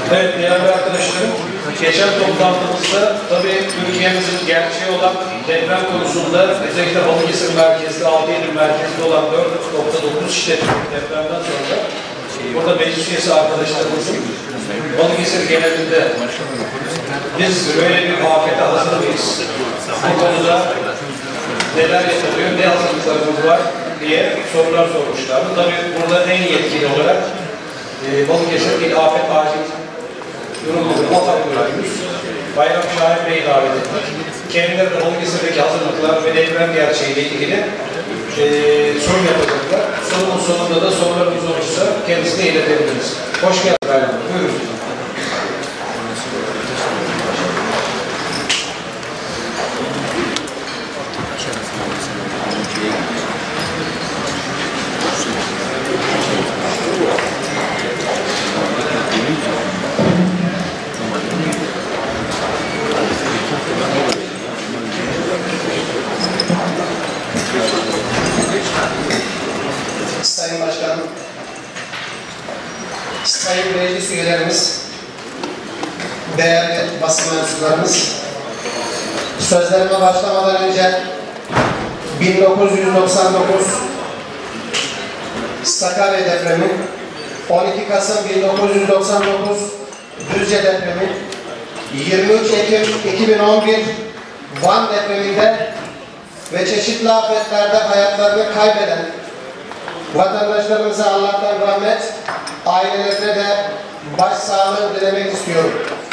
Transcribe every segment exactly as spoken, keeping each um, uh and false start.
Evet değerli arkadaşlarım, geçen toplantımızda tabii Türkiye'mizin gerçeği olan deprem konusunda özellikle Balıkesir merkezli, altı Eylül merkezli olan dört nokta dokuz şiddetli depremden sonra burada meclis üyesi arkadaşlarımızın Balıkesir genelinde biz böyle bir afete hazır mıyız? Bu konuda neler yapılıyor, ne hazırlıklarımız var diye sorular sormuşlardı. Tabii burada en yetkili olarak e, Balıkesir İl Afet Acil Durum Müdürü Afet Müdürümüz Bayram Şahin Bey'i davet ettik. Kendileri de Balıkesir'deki hazırlıklar ve deprem gerçeğiyle ilgili e, soru yapacaklar. Sorunun sonunda da sorularımız olursa kendisine iletebiliriz. Hoş geldiniz Bayram Bey. Buyurun. Sayın Başkanım, Sayın Meclis üyelerimiz, değerli basın mensuplarımız, sözlerime başlamadan önce bin dokuz yüz doksan dokuz Sakarya depremi, on iki Kasım bin dokuz yüz doksan dokuz Düzce depremi, yirmi üç Ekim iki bin on bir Van depreminde ve çeşitli afetlerde hayatlarını kaybeden vatandaşlarımıza Allah'tan rahmet, ailelerine de başsağlığı dilemek istiyorum.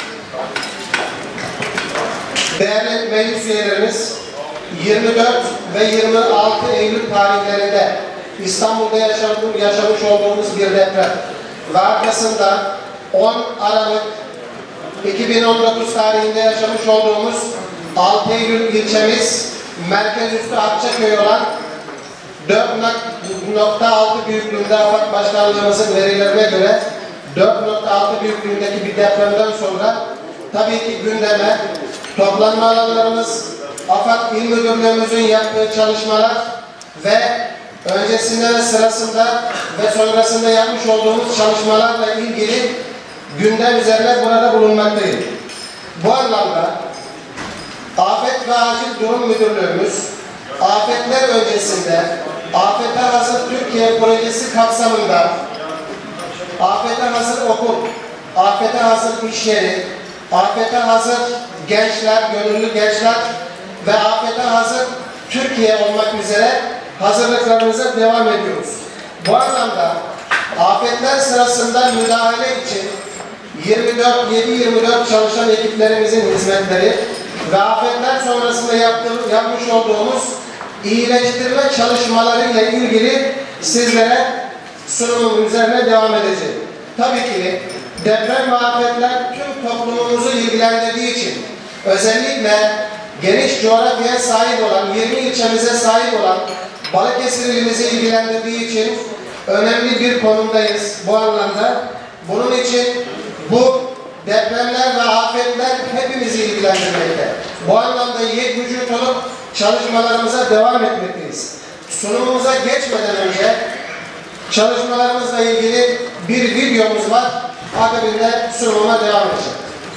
Değerli meclis üyelerimiz, yirmi dört ve yirmi altı Eylül tarihlerinde İstanbul'da yaşamış olduğumuz bir deprem ve arkasında on Aralık iki bin on dokuz tarihinde yaşamış olduğumuz altı Eylül ilçemiz merkez üstü Akçaköy olan dört nokta altı büyüklüğünde AFAD Başkanlığımızın verilerine göre dört nokta altı büyüklüğündeki bir depremden sonra tabii ki gündeme toplanma alanlarımız, AFAD İl Müdürlüğümüzün yaptığı çalışmalar ve öncesinde ve sırasında ve sonrasında yapmış olduğumuz çalışmalarla ilgili gündem üzerine burada bulunmaktayım. Bu anlamda Afet ve Acil Durum Müdürlüğümüz afetler öncesinde Afete Hazır Türkiye projesi kapsamında Afete Hazır Okul, Afete Hazır İş Yeri, Afete Hazır Gençler, Gönüllü Gençler ve Afete Hazır Türkiye olmak üzere hazırlıklarımıza devam ediyoruz. Bu anlamda afetler sırasında müdahale için yirmi dört yedi yirmi dört çalışan ekiplerimizin hizmetleri ve afetler sonrasında yaptığımız, yapmış olduğumuz iyileştirme çalışmalarıyla ilgili sizlere sunumum üzerine devam edeceğim. Tabii ki deprem ve afetler tüm toplumumuzu ilgilendirdiği için özellikle geniş coğrafyaya sahip olan, yirmi ilçemize sahip olan Balıkesir ilimizi ilgilendirdiği için önemli bir konumdayız bu anlamda. Bunun için bu depremler ve afetler hepimizi ilgilendirmekte. Bu anlamda yek vücut olup çalışmalarımıza devam etmekteyiz. Sunumumuza geçmeden önce çalışmalarımızla ilgili bir videomuz var. Akabinde sunumuma devam edeceğim.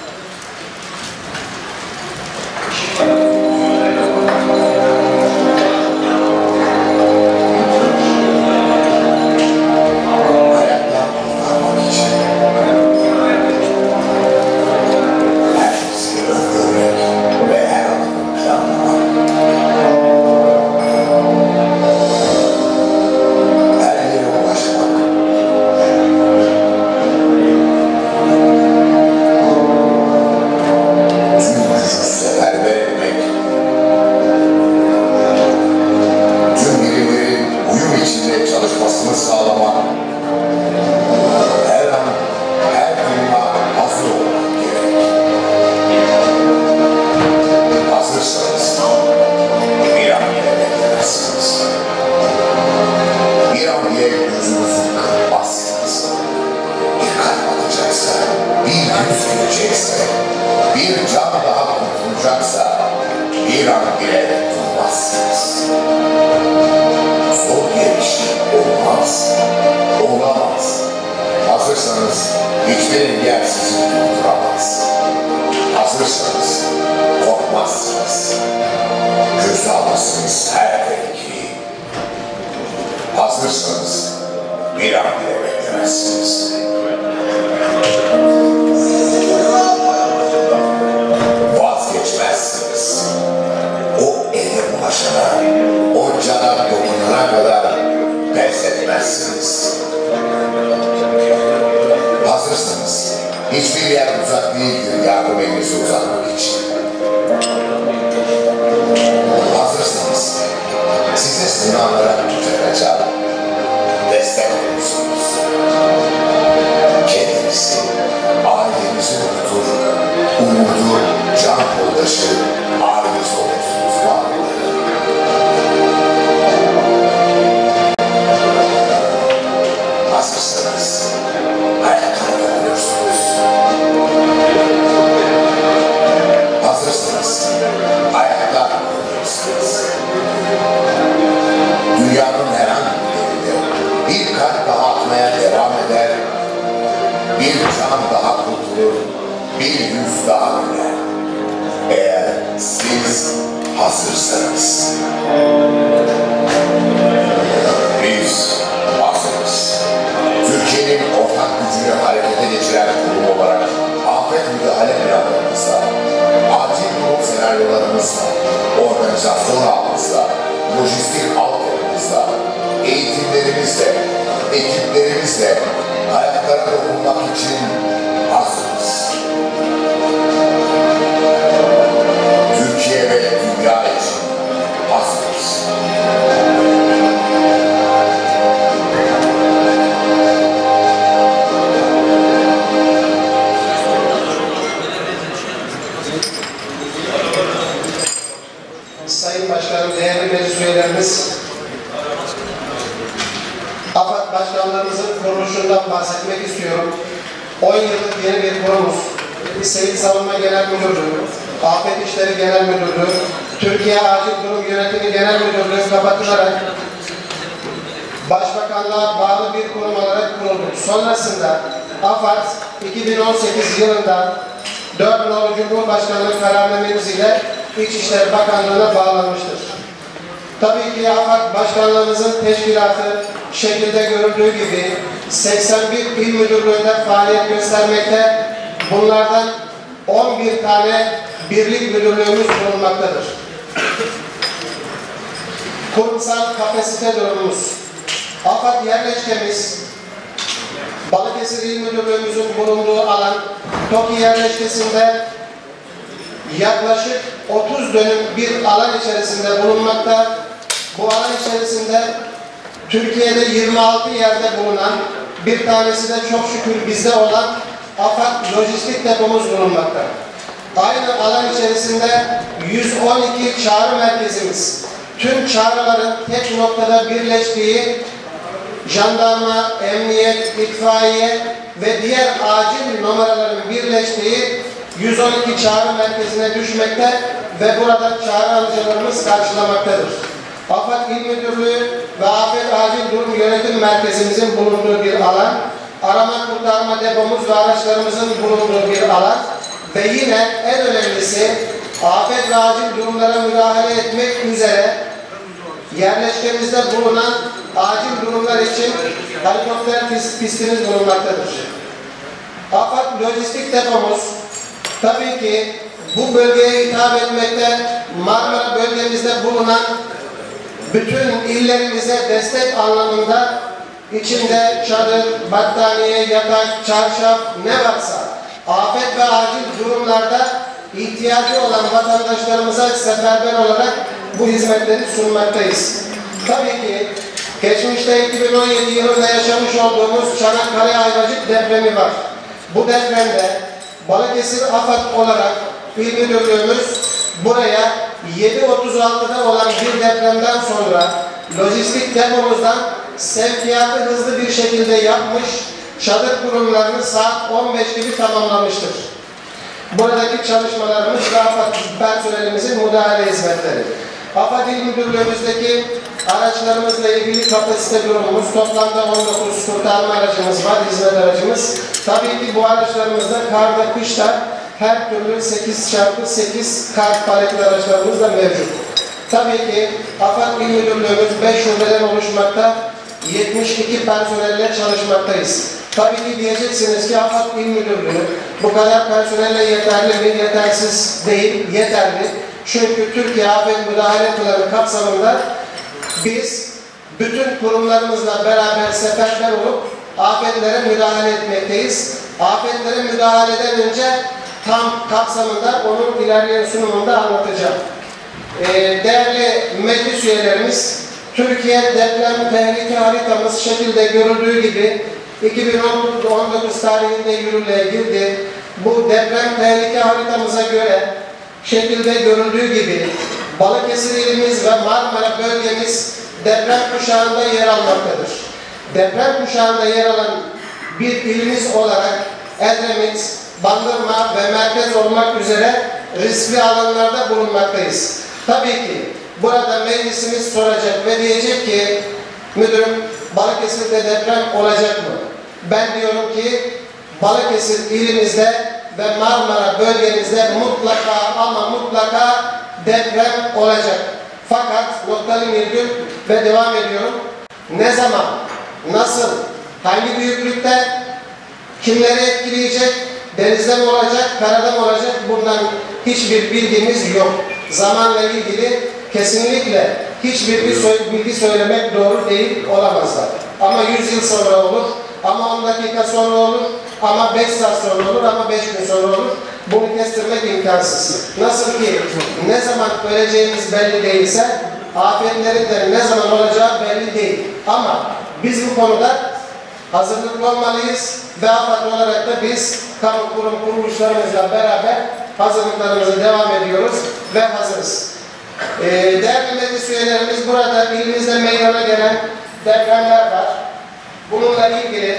bir an bile durmazsınız. Zor bir iş olmaz, olamaz. Hazırsanız hiçbir engel sizi durduramaz. Hazırsanız korkmazsınız. Göze alırsınız her tehlikeli. Hazırsanız bir an bile beklemezsiniz. Vazgeçmezsiniz. O ele ulaşana, o cana dokunana kadar pes etmezsiniz. Hazırsanız hiçbir yer uzak değildir yardım elinizi uzatmak için. Hazırsanız size sınavlara tutacak destek olursunuz. Kendinizi, ailenizi unutur, umudu, can yoldaşı, aileniz olursunuz varlıkları. Hazırsanız ayakta kalıyorsunuz. Hazırsanız ayakta kalıyorsunuz. Dünyanın herhangi bir yerinde bir kalp daha atmaya devam eder, bir can daha kurtulur, bir yüz daha güler. Eğer siz hazırsanız. Biz hazırız. Türkiye'nin ortak gücünü harekete geçiren kurum olarak afet müdahale planlarımızla, acil durum senaryolarımızla, organizasyon ağımızla, lojistik altyapımızla, eğitimlerimizle, ekiplerimizle hayatlara dokunmak için hazırız. Türkiye ve dünya için hazırız. Sayın Başkanım, değerli meclis üyelerimiz, AFAD Başkanlarımızın kuruluşundan bahsetmek istiyorum. on yıllık yeni bir kurumuz, Sivil Savunma Genel Müdürlüğü, Afet İşleri Genel Müdürlüğü, Türkiye Acil Durum Yönetimi Genel Müdürlüğü kapatılarak Başbakanlığa bağlı bir kurum olarak kuruldu. Sonrasında AFAD iki bin on sekiz yılında dört nolu Cumhurbaşkanlığı kararnamemiz ile İçişleri Bakanlığı'na bağlanmıştır. Tabii ki AFAD Başkanlığımızın teşkilatı şekilde görüldüğü gibi seksen bir il müdürlüğünde faaliyet göstermekte, bunlardan on bir tane birlik müdürlüğümüz bulunmaktadır. Kurumsal kapasite durumumuz. AFAD yerleşkemiz, Balıkesir İl Müdürlüğümüzün bulunduğu alan, TOKİ yerleşkesinde yaklaşık otuz dönüm bir alan içerisinde bulunmakta. Bu alan içerisinde Türkiye'de yirmi altı yerde bulunan, bir tanesi de çok şükür bizde olan AFAD lojistik depomuz bulunmakta. Aynı alan içerisinde yüz on iki çağrı merkezimiz, tüm çağrıların tek noktada birleştiği jandarma, emniyet, itfaiye ve diğer acil numaraların birleştiği yüz on iki çağrı merkezine düşmekte ve burada çağrı alıcılarımız karşılamaktadır. AFAD İl Müdürlüğü ve Afet Acil Durum Yönetim Merkezimizin bulunduğu bir alan, arama kurtarma depomuz ve araçlarımızın bulunduğu bir alan ve yine en önemlisi afet ve acil durumlara müdahale etmek üzere yerleşkemizde bulunan acil durumlar için helikopter pistimiz bulunmaktadır. AFAD lojistik depomuz tabii ki bu bölgeye hitap etmekte, Marmara bölgemizde bulunan bütün illerimize destek anlamında içinde çadır, battaniye, yatak, çarşaf ne varsa afet ve acil durumlarda ihtiyacı olan vatandaşlarımıza seferber olarak bu hizmetleri sunmaktayız. Tabii ki geçmişte iki bin on yedi yılında yaşamış olduğumuz Çanakkale Ayvacık depremi var. Bu depremde Balıkesir AFAD olarak İl Müdürlüğümüz buraya yedi otuz altıda olan bir depremden sonra lojistik depomuzdan sevkiyatı hızlı bir şekilde yapmış, çadır kurumlarını saat on beş gibi tamamlamıştır. Buradaki çalışmalarımız ve AFAD personelimizin müdahale hizmetleri. AFAD İl Müdürlüğümüzdeki araçlarımızla ilgili kapasite durumumuz, toplamda on dokuz kurtarma aracımız var, hizmet aracımız. Tabii ki bu araçlarımızda karda, kışta her türlü sekiz çarpı sekiz kar paletli araçlarımız da mevcut. Tabii ki AFAD İl Müdürlüğümüz beş şubeden oluşmakta, yetmiş iki personelle çalışmaktayız. Tabii ki diyeceksiniz ki AFAD İl Müdürlüğü bu kadar personelle yeterli mi? Yetersiz değil, yeterli. Çünkü Türkiye Afet Müdahale Planı kapsamında biz bütün kurumlarımızla beraber seferber olup afetlere müdahale etmekteyiz. Afetlere müdahaleden önce tam kapsamında onun ilerleyen sunumunda anlatacağım. Ee, değerli meclis üyelerimiz, Türkiye deprem tehlike haritamız şekilde görüldüğü gibi iki bin on dokuz tarihinde yürürlüğe girdi. Bu deprem tehlike haritamıza göre şekilde görüldüğü gibi Balıkesir ilimiz ve Marmara bölgemiz deprem kuşağında yer almaktadır. Deprem kuşağında yer alan bir ilimiz olarak Edremit, Bandırma ve merkez olmak üzere riskli alanlarda bulunmaktayız. Tabii ki burada meclisimiz soracak ve diyecek ki müdürüm, Balıkesir'de deprem olacak mı? Ben diyorum ki Balıkesir ilimizde ve Marmara bölgemizde mutlaka ama mutlaka deprem olacak. Fakat noktalı virgül ve devam ediyorum. Ne zaman, nasıl, hangi büyüklükte, kimleri etkileyecek, denizde mi olacak, karada mı olacak, bundan hiçbir bilgimiz yok. Zamanla ilgili kesinlikle hiçbir bilgi söylemek doğru değil, olamazlar. Ama yüz yıl sonra olur, ama on dakika sonra olur, ama beş saat sonra olur, ama beş gün sonra olur. Bunu kestirmek imkansız. Nasıl ki ne zaman öleceğimiz belli değilse, afetlerin de ne zaman olacağı belli değil. Ama biz bu konuda hazırlıklı olmalıyız ve AFAD olarak da biz kamu kurum kuruluşlarımızla beraber hazırlıklarımıza devam ediyoruz ve hazırız. Ee, değerli meclis üyelerimiz, burada ilimizde meydana gelen depremler var. Bununla ilgili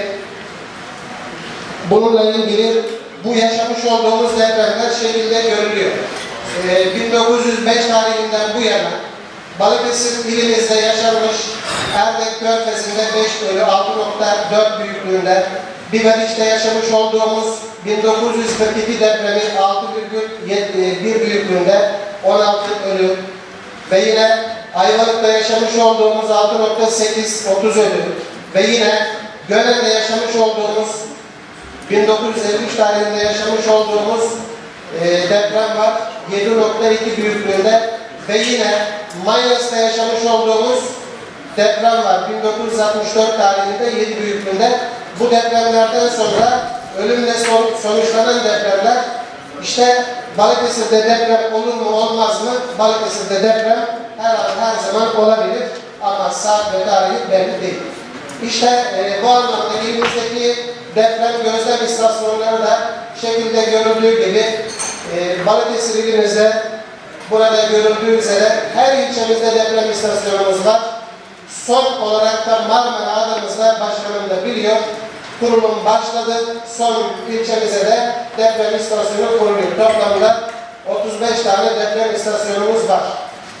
bununla ilgili bu yaşamış olduğumuz depremler şekilde görülüyor. Ee, bin dokuz yüz beş tarihinden bu yana Balıkesir ilimizde yaşanmış Erdek Körfezi'nde beş bölü altı nokta dört büyüklüğünde, Biberiç'te yaşamış olduğumuz bin dokuz yüz kırk iki depremi altı virgül bir büyüklüğünde on altı ölü ve yine Ayvalık'ta yaşamış olduğumuz altı nokta sekiz otuz ölü ve yine Gönen'de yaşamış olduğumuz bin dokuz yüz elli üç tarihinde yaşamış olduğumuz e, deprem var yedi nokta iki büyüklüğünde ve yine Mayıs'ta yaşamış olduğumuz deprem var bin dokuz yüz altmış dört tarihinde yedi büyüklüğünde. Bu depremlerden sonra ölümle sonuçlanan depremler, işte Balıkesir'de deprem olur mu olmaz mı? Balıkesir'de deprem her an her zaman olabilir ama saat ve tarihi belli değil. İşte e, bu anlamda ilimizdeki deprem gözlem istasyonları da şekilde görüldüğü gibi e, Balıkesir ilimizde burada görüldüğü üzere her ilçemizde deprem istasyonumuz var. Son olarak da Marmara adımızda başkanım da biliyor. Kurulum başladı. Son ilçemize de deprem istasyonu kuruluyor. Toplamda otuz beş tane deprem istasyonumuz var.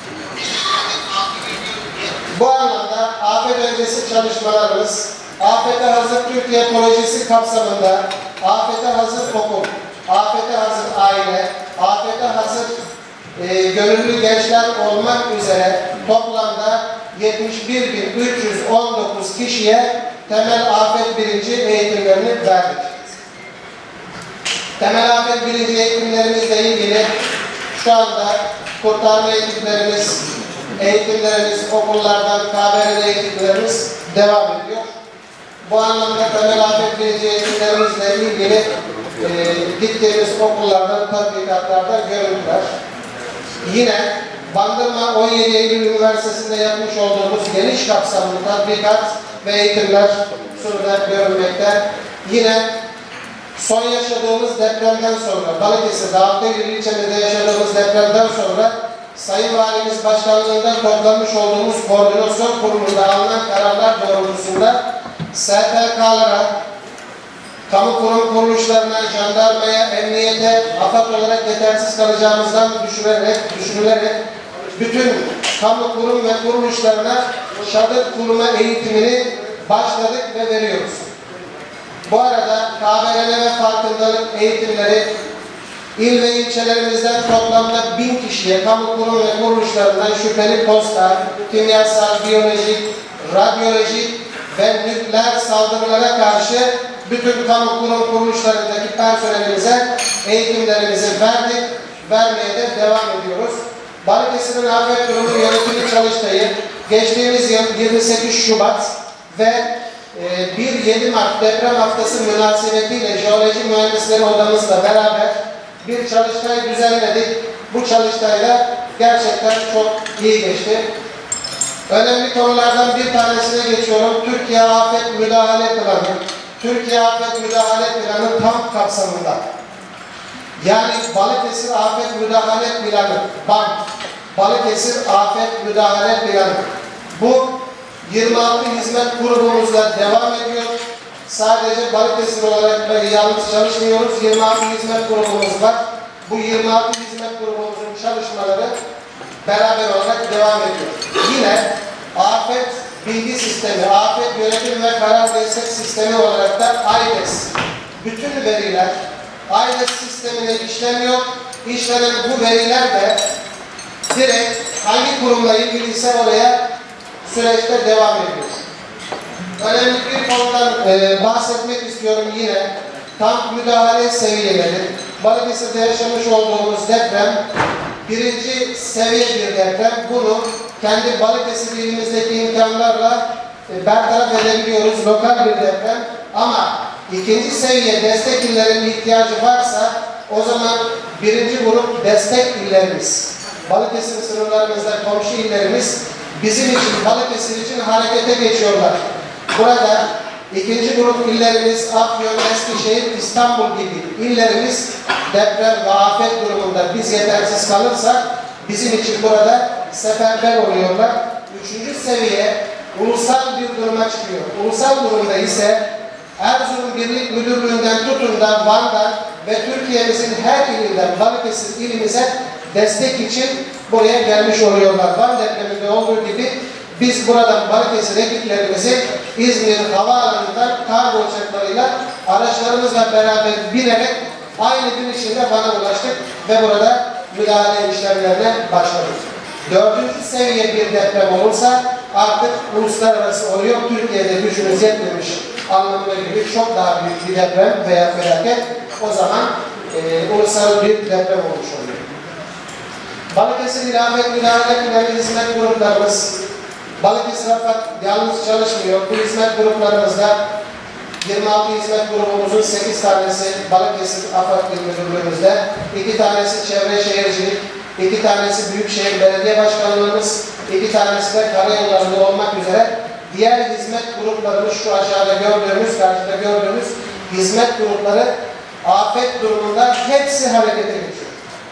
Bu anlamda afet öncesi çalışmalarımız, Afete Hazır Türkiye projesi kapsamında Afete Hazır Okul, Afete Hazır Aile, Afete Hazır e, Gönüllü Gençler olmak üzere toplamda yetmiş bir bin üç yüz on dokuz kişiye temel afet bilinci eğitimlerini verdik. Temel afet bilinci eğitimlerimizle ilgili şu anda kurtarma eğitimlerimiz, eğitimlerimiz, okullardan K B R eğitimlerimiz devam ediyor. Bu anlamda temel afet bilinci eğitimlerimizle ilgili e, gittiğimiz okullardan, tatbikatlardan görüntüler. Yine Bandırma on yedi Eylül Üniversitesi'nde yapmış olduğumuz geniş kapsamlı tatbikat ve eğitimler şurada görülmekte. Yine son yaşadığımız depremden sonra, Balıkesir'de Altaylı ilçemizde yaşadığımız depremden sonra Sayın Valimiz Başkanlığı'nda toplamış olduğumuz koordinasyon kurulunda alınan kararlar doğrultusunda S T K'lara, kamu kurum kuruluşlarına, jandarmaya, emniyete, AFAD olarak yetersiz kalacağımızdan düşünülerek, düşünülerek bütün kamu kurum ve kuruluşlarına çadır kurma eğitimini başladık ve veriyoruz. Bu arada K B R N ve farkındalık eğitimleri il ve ilçelerimizden toplamda bin kişiye kamu kurum ve kuruluşlarından şüpheli posta, kimyasal, biyolojik, radyolojik ve nükleer saldırılara karşı bütün kamu kurum kuruluşlarındaki personelimize eğitimlerimizi verdik, vermeye de devam ediyoruz. Balıkesir'in Afet Durumu Yönetimi Çalıştayı geçtiğimiz yıl yirmi sekiz Şubat ve bir yedi Mart deprem haftası münasebetiyle Jeoloji Mühendisleri Odamızla beraber bir çalıştay düzenledik. Bu çalıştayla gerçekten çok iyi geçti. Önemli konulardan bir tanesine geçiyorum. Türkiye Afet Müdahale Planı. Türkiye Afet Müdahale Planı tam kapsamında. Yani Balıkesir Afet Müdahale Planı, BAM, Balıkesir Afet Müdahale Planı. Bu yirmi altı hizmet grubumuzla devam ediyor. Sadece Balıkesir olarak böyle yalnız çalışmıyoruz. yirmi altı hizmet grubumuz var. Bu yirmi altı hizmet grubumuzun çalışmaları beraber olarak devam ediyor. Yine afet bilgi sistemi, afet yönetim ve karar destek sistemi olarak da AYDES. Bütün veriler AYDES sistemine işleniyor. İşlenen bu veriler de direkt hangi kurumla ilgiliyse oraya süreçte devam ediyor. Önemli bir konudan e, bahsetmek istiyorum yine. Tam müdahale seviyeleri. Balıkesir'de yaşamış olduğumuz deprem birinci seviye bir deprem. Bunu kendi Balıkesir ilimizdeki imkanlarla e, bertaraf edebiliyoruz. Lokal bir deprem. Ama ikinci seviye destek illerin ihtiyacı varsa o zaman birinci grup destek illerimiz. Balıkesir sınırlarımızda komşu illerimiz bizim için, Balıkesir için harekete geçiyorlar. Burada ikinci grup illerimiz Afyon, Eskişehir, İstanbul gibi illerimiz deprem ve afet durumunda biz yetersiz kalırsak bizim için burada seferber oluyorlar. Üçüncü seviye ulusal bir duruma çıkıyor. Ulusal durumda ise Erzurum Birlik Müdürlüğü'nden tutun da Van'dan ve Türkiye'mizin her ilinden Balıkesir ilimize destek için buraya gelmiş oluyorlar. Van depreminde olduğu gibi biz buradan Balıkesir ekiplerimizi İzmir Havaalanı'ndan kargo uçaklarıyla araçlarımızla beraber binerek aynı gün içinde Van'a ulaştık ve burada müdahale işlemlerine başladık. Dördüncü seviye bir deprem olursa artık uluslararası oluyor. Türkiye'de gücümüz yetmemiş anlamına gibi çok daha büyük bir deprem veya felaket o zaman e, ulusal bir deprem olmuş oluyor. Balıkesir İl Afet Müdahale Planı hizmet gruplarımız Balıkesir AFAD yalnız çalışmıyor. Bu hizmet gruplarımızda yirmi altı hizmet grubumuzun sekiz tanesi Balıkesir AFAD İl Müdürlüğümüzde, iki tanesi Çevre Şehircilik, iki tanesi Büyükşehir Belediye Başkanlığımız, iki tanesi de karayollarında olmak üzere diğer hizmet gruplarımız şu aşağıda gördüğümüz, karşıda gördüğümüz hizmet grupları afet durumunda hepsi harekete geçiyor.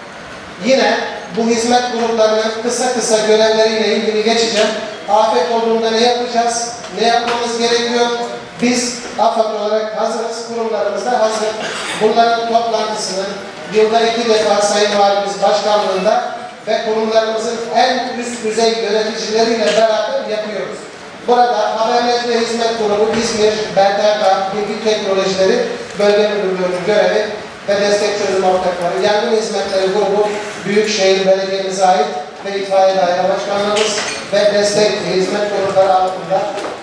Yine bu hizmet gruplarının kısa kısa görevleriyle ilgili geçeceğim. Afet olduğunda ne yapacağız? Ne yapmamız gerekiyor? Biz AFAD olarak hazırız, kurumlarımız da hazır. Bunların toplantısını yılda iki defa Sayın Valimiz Başkanlığında ve kurumlarımızın en üst düzey yöneticileriyle beraber yapıyoruz. Burada Haberleşme Hizmet Grubu İzmir, B T K, Bilgi Teknolojileri Bölge Müdürlüğü'nün görevi ve destek çözüm ortakları, Yangın Hizmetleri Grubu Büyükşehir Belediye'mize ait ve İtfaiye Daire Başkanlığımız ve destek hizmet grupları altında.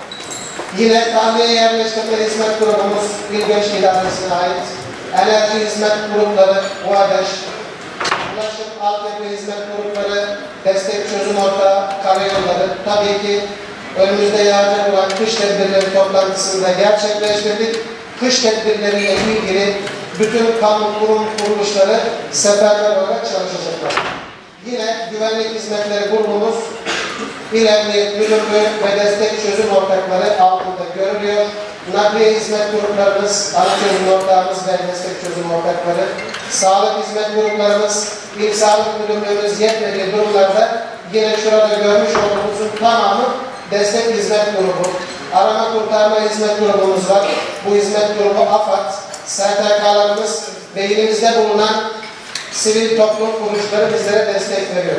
Yine tahliye yerleştirme hizmet grubumuz İl-Göç İdaresi'ne ait. Enerji hizmet grupları U A beş, ulaşım altyapı hizmet grupları, destek çözüm ortağı, karayolları. Tabii ki önümüzde yağacak olan kış tedbirleri toplantısında gerçekleştirdik. Kış tedbirleriyle ilgili bütün kamu kurum kuruluşları seferber olarak çalışacaklar. Yine güvenlik hizmetleri grubumuz İl Emniyet Müdürlüğü ve destek çözüm ortakları altında görülüyor. Nakliye hizmet gruplarımız, ana çözüm ortağımız ve destek çözüm ortakları, sağlık hizmet gruplarımız, İl Sağlık Müdürlüğümüz yetmediği durumlarda yine şurada görmüş olduğumuzun tamamı destek hizmet grubu. Arama kurtarma hizmet grubumuz var. Bu hizmet grubu AFAD, S T K'larımız ve ilimizde bulunan sivil toplum kuruluşları bizlere destek veriyor.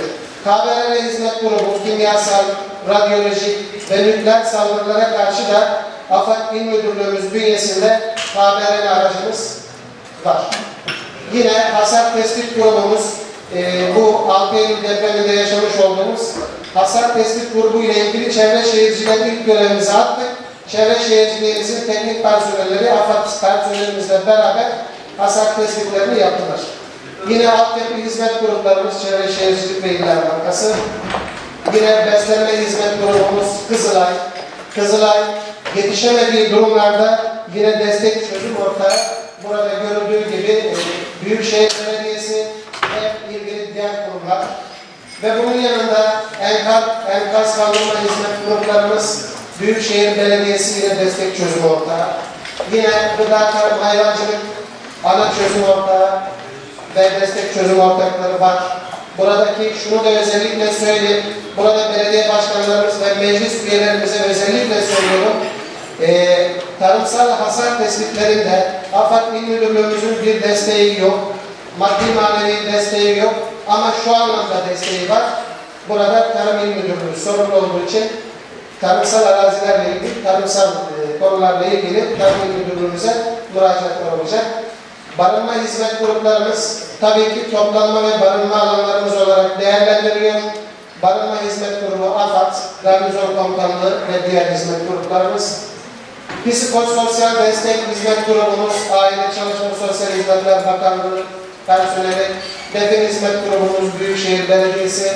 K B R L Hizmet Grubu, kimyasal, radyolojik ve nükleer saldırılara karşı da AFAD İl Müdürlüğümüz bünyesinde K B R L aracımız var. Yine hasar tespit grubumuz, e, bu altı Eylül depreminde yaşamış olduğumuz hasar tespit grubu ile ilgili çevre şehirciliğe ilk görevimizi attık. Çevre şehirciliğimizin teknik personelleri AFAD personelimizle beraber hasar tespitlerini yaptılar. Yine altyapı hizmet gruplarımız Çevre Şehircilik ve İller Bankası. Yine beslenme hizmet grubumuz Kızılay. Kızılay yetişemediği durumlarda yine destek çözüm ortağı. Burada görüldüğü gibi e, Büyükşehir Belediyesi ve ilgili diğer kurumlar. Ve bunun yanında enkaz, enkaz kaldırma hizmet gruplarımız Büyükşehir Belediyesi yine destek çözüm ortağı. Yine gıda, tarım, hayvancılık ana çözüm ortağı ve destek çözüm ortakları var. Buradaki şunu da özellikle söyleyeyim. Burada belediye başkanlarımız ve meclis üyelerimize özellikle söylüyorum. Ee, tarımsal hasar tespitlerinde AFAD İl Müdürlüğümüzün bir desteği yok. Maddi manevi desteği yok. Ama şu anlamda desteği var. Burada Tarım İl Müdürlüğü sorumlu olduğu için tarımsal arazilerle ilgili, tarımsal e, konularla ilgili Tarım İl Müdürlüğümüze müracaatlar olacak. Barınma hizmet gruplarımız tabii ki toplanma ve barınma alanlarımız olarak değerlendiriliyor. Barınma hizmet grubu AFAD, Garnizon Komutanlığı ve diğer hizmet gruplarımız. Psikososyal destek hizmet grubumuz, Aile Çalışma Sosyal Hizmetler Bakanlığı personeli, defin hizmet grubumuz Büyükşehir Belediyesi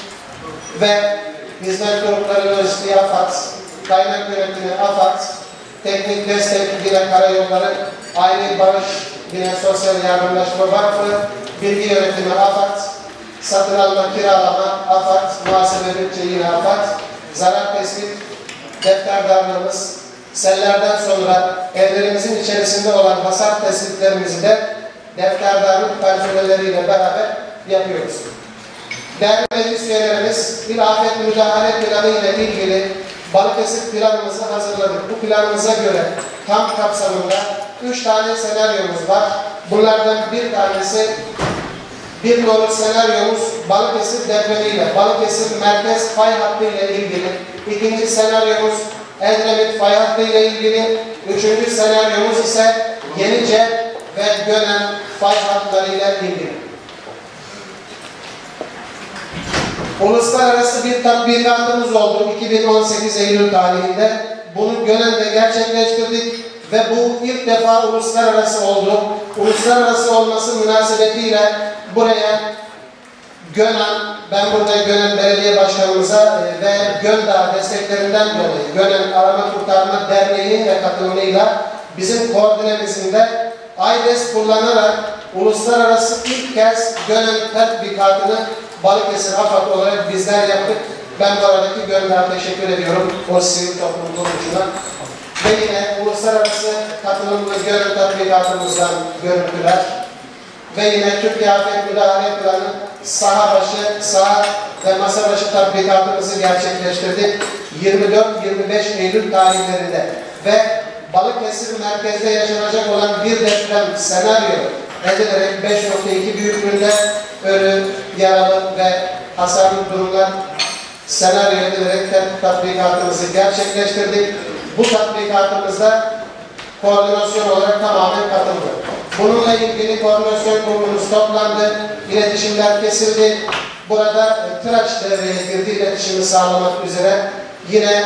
ve hizmet grupları yöneticiği AFAD, kaynak yönetimi AFAD, teknik destek yine karayolları, aile barış yine Sosyal Yardımlaşma Vakfı, bilgi yönetimi AFAD, satın alma kiralama AFAD, muhasebe bütçe yine AFAD, zarar tespit defterdarlığımız, sellerden sonra evlerimizin içerisinde olan hasar tespitlerimizi de defterdarlık personelleriyle beraber yapıyoruz. Değerli meclis üyelerimiz, bir afet müdahale planı ile ilgili Balıkesir planımızı hazırladık. Bu planımıza göre tam kapsamında üç tane senaryomuz var. Bunlardan bir tanesi, bir nolu senaryomuz Balıkesir depremiyle, Balıkesir merkez fay hattı ile ilgili. İkinci senaryomuz Edremit fay hattı ile ilgili. Üçüncü senaryomuz ise Yenice ve Gönen fay hatları ile ilgili. Uluslararası bir tatbikatımız oldu iki bin on sekiz Eylül tarihinde. Bunu Gönen'de gerçekleştirdik ve bu ilk defa uluslararası oldu. Uluslararası olması münasebetiyle buraya Gönen, ben burada Gönen Belediye Başkanımıza ve Göndağ desteklerinden dolayı Gönen Arama Kurtarma Derneği'nin de katılımıyla bizim koordinemizinde AYDES kullanarak uluslararası ilk kez Gönen tatbikatını Balıkesir AFAD olarak bizler yaptık. Ben bu aradaki Göndağ'a teşekkür ediyorum. O sivil toplum kuruluşuna. Ve yine uluslararası katılımlı Gönen tatbikatımızdan görüntüler. Ve yine Türkiye Afet Müdahale Planı saha başı, saha ve masa başı tatbikatımızı gerçekleştirdik. yirmi dört yirmi beş Eylül tarihlerinde. Ve Balıkesir merkezde yaşanacak olan bir deprem senaryo edilerek beş nokta iki büyüklüğünde ölü, yaralı ve hasarlı durumlar senaryo edilerek tatbikatımızı gerçekleştirdik. Bu tatbikatımızda koordinasyon olarak tamamen katıldı. Bununla ilgili koordinasyon kurulumuz toplandı, iletişimler kesildi. Burada Tıraç devreye girdi iletişimi sağlamak üzere. Yine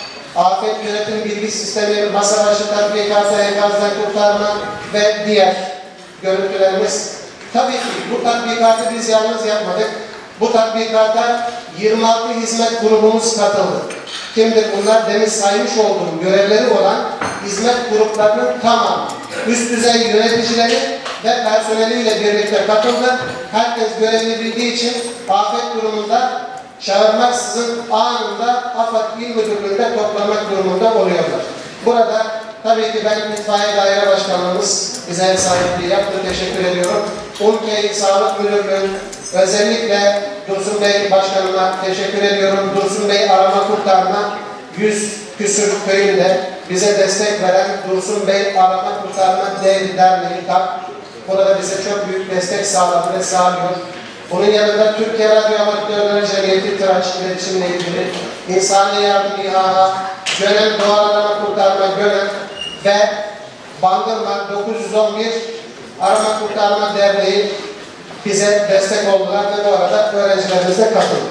afet yönetim bilgi sistemi, masa başı tatbikatı, enkazdan kurtarma ve diğer görüntülerimiz. Tabii ki bu tatbikatı biz yalnız yapmadık. Bu tatbikata yirmi altı hizmet grubumuz katıldı. Kimdir bunlar? Demin saymış olduğum görevleri olan hizmet gruplarının tamamı, üst düzey yöneticileri ve personeliyle birlikte katıldı. Herkes görevini bildiği için afet durumunda çağırmaksızın anında AFAD İl Müdürlüğü'nde toplamak durumunda oluyorlar. Burada tabii ki ben İtfaiye Daire Başkanlığımız bize ev sahipliği yaptı. Teşekkür ediyorum. Ulke Sağlık Müdürlüğü özellikle Dursun Bey Başkanıma teşekkür ediyorum. Dursun Bey Arama Kurtarma yüz küsür köyünde bize destek veren Dursun Bey Arama Kurtarma Derneği TAP burada bize çok büyük destek sağladı ve sağlıyor. Bunun yanında Türkiye Radyo Amatörleri Cemiyeti Tıraş İletişimle ilgili İnsani Yardım İHA, Gönen Doğal Arama Kurtarma Gönen ve Bandırma dokuz yüz on bir Arama Kurtarma Derneği bize destek oldular ve bu arada öğrencilerimiz de katıldı.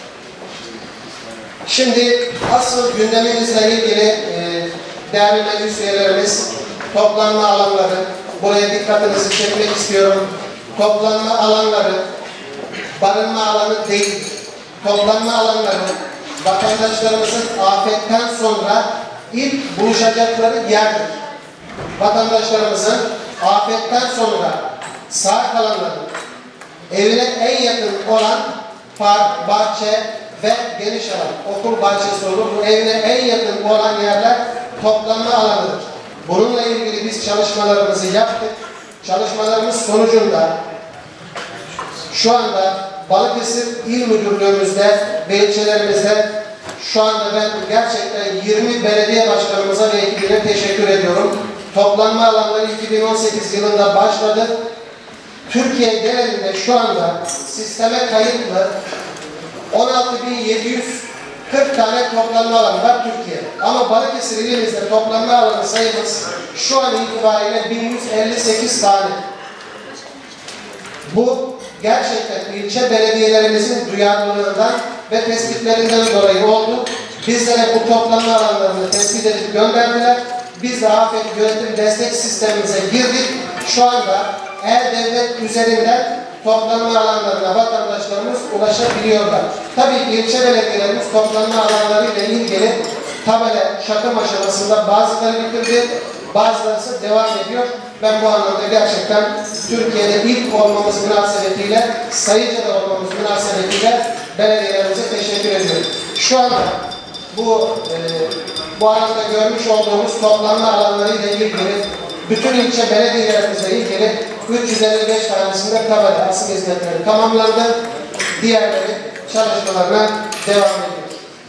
Şimdi asıl gündemimizle ilgili e, değerli meclis üyelerimiz, toplanma alanları, buraya dikkatinizi çekmek istiyorum. Toplanma alanları, barınma alanı değil, toplanma alanları vatandaşlarımızın afetten sonra ilk buluşacakları yerdir. Vatandaşlarımızın afetten sonra sağ kalanların evine en yakın olan park, bahçe ve geniş alan, okul bahçesi olur. Bu evine en yakın olan yerler toplanma alanıdır. Bununla ilgili biz çalışmalarımızı yaptık. Çalışmalarımız sonucunda şu anda Balıkesir İl Müdürlüğümüzde ve ilçelerimizde şu anda ben gerçekten yirmi belediye başkanımıza ve ekibine teşekkür ediyorum. Toplanma alanları iki bin on sekiz yılında başladı. Türkiye genelinde şu anda sisteme kayıtlı on altı bin yedi yüz kırk tane toplanma alanı var Türkiye'de. Ama Balıkesir ilimizde toplanma alanı sayımız şu an itibariyle bin yüz elli sekiz tane. Bu gerçekten ilçe belediyelerimizin duyarlılığından ve tespitlerinden dolayı oldu. Bizlere bu toplanma alanlarını tespit edip gönderdiler. Biz de afet yönetim destek sistemimize girdik. Şu anda E-Devlet üzerinden toplanma alanlarına vatandaşlarımız ulaşabiliyorlar. Tabii ki ilçe belediyelerimiz toplanma alanları ile ilgili tabela şakım aşamasında bazıları bitirdi, bazıları ise devam ediyor. Ben bu anlamda gerçekten Türkiye'de ilk olmamız münasebetiyle, sayıca da olmamız münasebetiyle belediyelerimize teşekkür ediyorum. Şu anda bu e, bu alanda görmüş olduğumuz toplanma alanları ile ilgili bütün ilçe belediyelerimizle ilgili üç yüz elli beş tanesinde tabela asıl hizmetleri tamamlandı. Diğerleri çalışmalarına devam ediyor.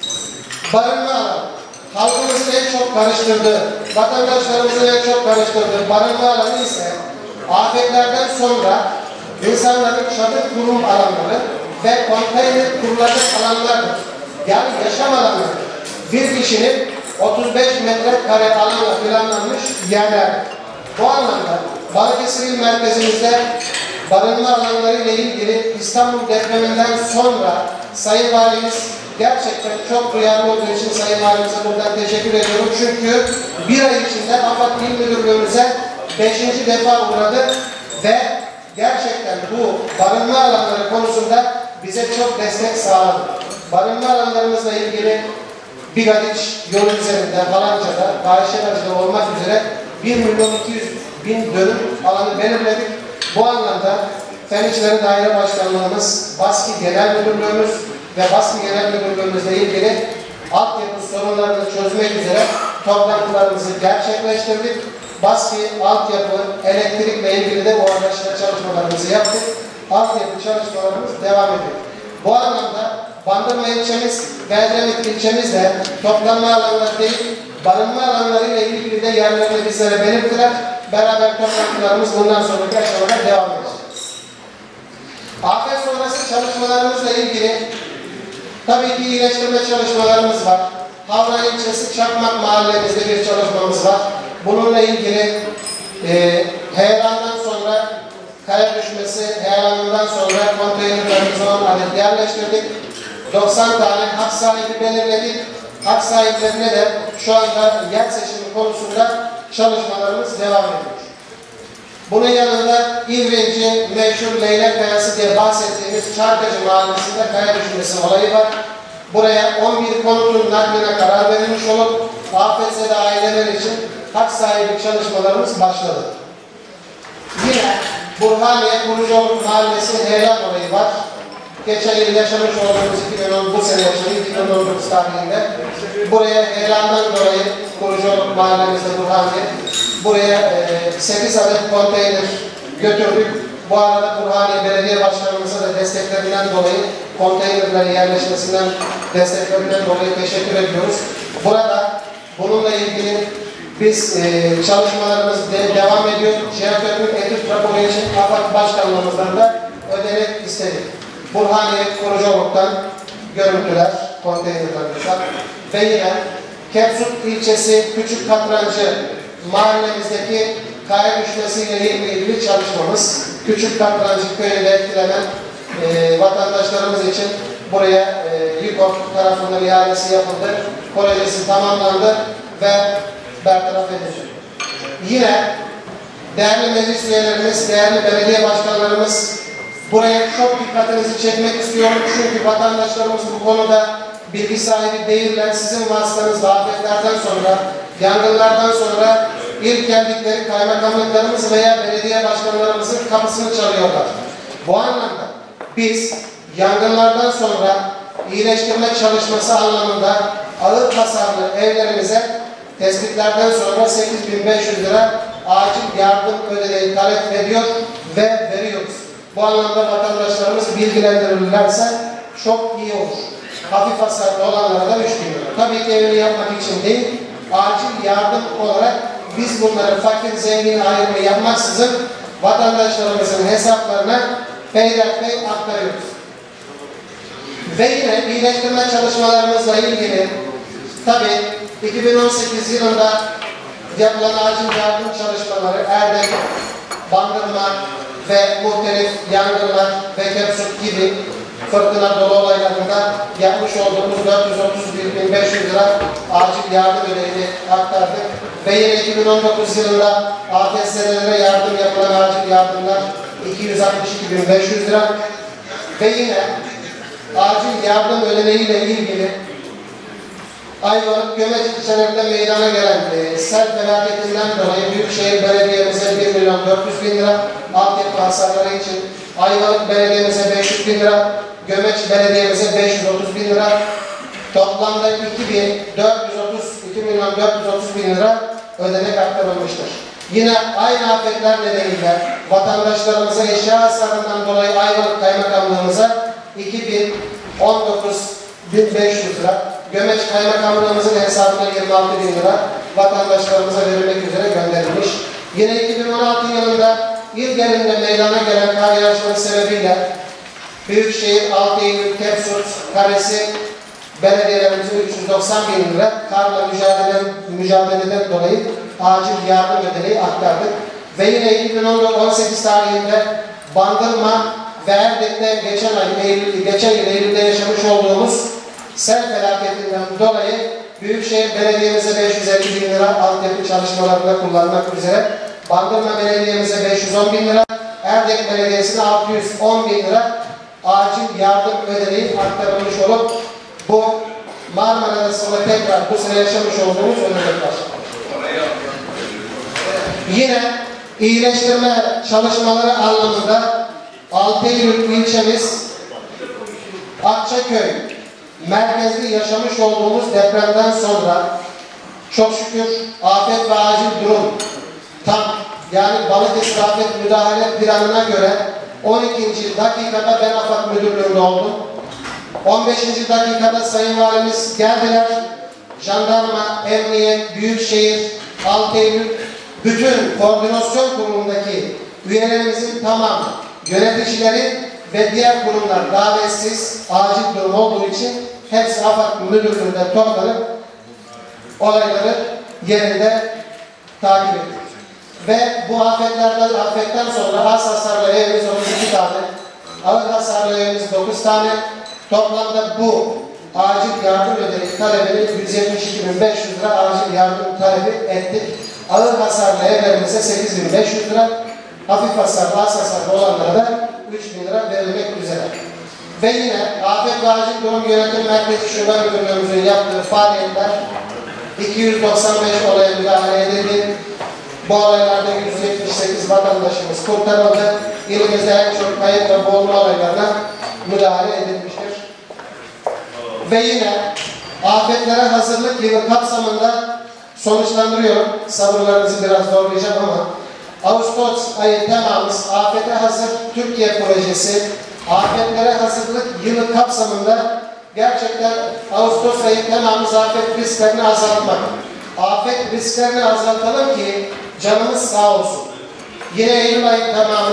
Barınma alanı. Halkımızın en çok karıştırdığı, vatandaşlarımızın en çok karıştırdığı barınma alanı ise afetlerden sonra insanların çadır kurum alanları ve konteyner kurulacak alanlardır. Yani yaşam alanları. Bir kişinin otuz beş metrekare alanla planlanmış yerler. Bu anlamda Balıkesir İl merkezimizde barınma alanları ile ilgili İstanbul depreminden sonra Sayın Valimiz gerçekten çok duyarlı olduğu için Sayın Valimize buradan teşekkür ediyorum. Çünkü bir ay içinde AFAD İl Müdürlüğümüze beşinci defa uğradı ve gerçekten bu barınma alanları konusunda bize çok destek sağladı. Barınma alanlarımızla ilgili Bigadiç yolu üzerinde, Falanca'da, Gayşeler'de olmak üzere bir milyon iki yüz bin dönüm alanı belirledik. Bu anlamda Fen İşleri Daire Başkanlığımız, Baski Genel Müdürlüğümüz ve Baski Genel Müdürlüğümüzle ilgili altyapı sorunlarını çözmek üzere toplantılarımızı gerçekleştirdik. Baski, altyapı, elektrikle ilgili de bu araçla çalışmalarımızı yaptık. Altyapı çalışmalarımız devam ediyor. Bu anlamda Bandırma ilçemiz ve Edremit ilçemiz de toplanma alanları değil, barınma alanları ile ilgili de yerlerini bizlere belirttiler. Beraber toplantılarımız bundan sonraki aşamada devam edecek. Afet sonrası çalışmalarımızla ilgili tabii ki iyileştirme çalışmalarımız var. Havran ilçesi Çakmak mahallemizde bir çalışmamız var. Bununla ilgili e, heyelandan sonra kaya düşmesi, heyelanından sonra konteynerlerimizi on adet yerleştirdik. doksan tane hak sahibi belirledik. Hak sahiplerine de şu anda yer seçimi konusunda çalışmalarımız devam ediyor. Bunun yanında İvrinci meşhur Leylek Kayası diye bahsettiğimiz Çarkacı Mahallesi'nde kaya düşmesi olayı var. Buraya on bir konutun nakline karar verilmiş olup afetzede aileler için hak sahibi çalışmalarımız başladı. Yine Burhaniye Kurucuoğlu Mahallesi heyelan olayı var. Geçen yıl yaşamış olduğumuz iki bin on, bu sene yaşadık iki bin on dokuz tarihinde. Buraya heyelandan dolayı Kurucuoğlu Mahallemizde Burhaniye, buraya e, sekiz adet konteyner götürdük. Bu arada Burhaniye Belediye Başkanımıza da desteklerinden dolayı, konteynerlerin yerleşmesinden desteklerinden dolayı teşekkür ediyoruz. Burada bununla ilgili biz e, çalışmalarımız de, devam ediyor. Jeoteknik etüt raporu için AFAD Başkanlığımızdan da ödenek istedik. Burhaniye Koruculuk'tan görüntüler, konteynerlarımızdan ve yine Kepsut ilçesi Küçük Katrancı mahallemizdeki kaya düşmesiyle ilgili çalışmamız. Küçük Katrancı köyünde etkilenen e, vatandaşlarımız için buraya e, YİKOP tarafından ihalesi yapıldı. Projesi tamamlandı ve bertaraf edildi. Yine değerli meclis üyelerimiz, değerli belediye başkanlarımız, buraya çok dikkatinizi çekmek istiyorum. Çünkü vatandaşlarımız bu konuda bilgi sahibi değiller. Sizin vasıtanızla afetlerden sonra, yangınlardan sonra ilk geldikleri kaymakamlıklarımız veya belediye başkanlarımızın kapısını çalıyorlar. Bu anlamda biz yangınlardan sonra iyileştirme çalışması anlamında ağır hasarlı evlerimize tespitlerden sonra sekiz bin beş yüz lira acil yardım ödeneği talep ediyor ve veriyoruz. Bu anlamda vatandaşlarımız bilgilendirilirlerse çok iyi olur. Hafif hasarlı olanlara da üç bin lira. Tabii ki evini yapmak için değil, acil yardım olarak biz bunları fakir zengin ayrımı yapmaksızın vatandaşlarımızın hesaplarına peyderpey aktarıyoruz. Ve yine iyileştirme çalışmalarımızla ilgili tabii iki bin on sekiz yılında yapılan acil yardım çalışmaları Erdek, Bandırma ve muhtelif yangınlar ve Kepsut gibi fırtına dolu olaylarında yapmış olduğumuz dört yüz otuz bir bin beş yüz lira acil yardım ödeneğini aktardık. Ve yine iki bin on dokuz yılında afetzedelere yardım yapılan acil yardımlar iki yüz altmış iki bin beş yüz lira ve yine acil yardım ödeneğiyle ilgili Ayvalık Gömeç ilçelerinde meydana gelen e, sel felaketinden dolayı Büyükşehir Belediye'mize bir milyon dört yüz bin lira, altyapı hasarları için Ayvalık Belediye'mize beş yüz bin lira, Gömeç Belediye'mize beş yüz otuz bin lira, toplamda iki milyon dört yüz otuz bin lira ödenek aktarılmıştır. Yine aynı afetler nedeniyle vatandaşlarımıza eşya hasarından dolayı Ayvalık Kaymakamlığımıza iki bin on dokuz bin beş yüz lira, Gömeç Kaymakamlığımızın hesabına yirmi altı bin lira vatandaşlarımıza verilmek üzere gönderilmiş. Yine iki bin on altı yılında il genelinde meydana gelen kar yağışları sebebiyle Büyükşehir, altı Eylül, Kepsut, Karesi belediyelerimize üç yüz doksan bin lira karla mücadeleden, mücadeleden dolayı acil yardım ödeneği aktardık. Ve yine iki bin on sekiz tarihinde Bandırma ve Erdek'te geçen ay Eylül, geçen yıl Eylül'de yaşamış olduğumuz sel felaketinden dolayı Büyükşehir Belediye'mize beş yüz elli bin lira altyapı çalışmalarında kullanmak üzere, Bandırma Belediye'mize beş yüz on bin lira, Erdek Belediyesi'ne altı yüz on bin lira acil yardım ödeneği aktarılmış olup bu Marmara'da sonra tekrar bu sene yaşamış olduğumuz ödenekler. Yine iyileştirme çalışmaları anlamında altı Eylül ilçemiz Akçaköy merkezli yaşamış olduğumuz depremden sonra çok şükür afet ve acil durum tam yani Balıkesir Afet Müdahale Planı'na göre on ikinci dakikada ben AFAD Müdürlüğü'nde oldum. on beşinci dakikada Sayın Valimiz geldiler. Jandarma, Emniyet, Büyükşehir, altı Eylül bütün koordinasyon kurulundaki üyelerimizin tamamı, yöneticileri ve diğer kurumlar davetsiz, acil durum olduğu için hepsi AFAD Müdürlüğü'nde toplanıp olayları yerinde takip ettik. Ve bu afetlerden, afetten sonra az hasarlı evimiz otuz iki tane, ağır hasarlı evimiz dokuz tane, toplamda bu acil yardım ödeneği talebini yüz yetmiş iki bin beş yüz lira acil yardım talebi ettik. Ağır hasarlı evlerimize sekiz bin beş yüz lira, hafif hasarlı, az hasarlı olanlara da üç bin lira verilmek üzere. Ve yine Afet ve Acil Durum Yönetim Merkezi Şube Müdürlüğümüzün yaptığı faaliyetler iki yüz doksan beş olaya müdahale edildi. Bu olaylarda yüz yetmiş sekiz vatandaşımız kurtarıldı. İlimizde en çok kayıp ve boğulma olaylarına müdahale edilmiştir. Ve yine afetlere hazırlık yılı kapsamında sonuçlandırıyorum. Sabırlarınızı biraz zorlayacağım ama Ağustos ayı temamız Afete Hazır Türkiye Projesi afetlere hazırlık yılı kapsamında gerçekten Ağustos ayı temamız afet risklerini azaltmak. Afet risklerini azaltalım ki canımız sağ olsun. Yine Eylül ayı temamız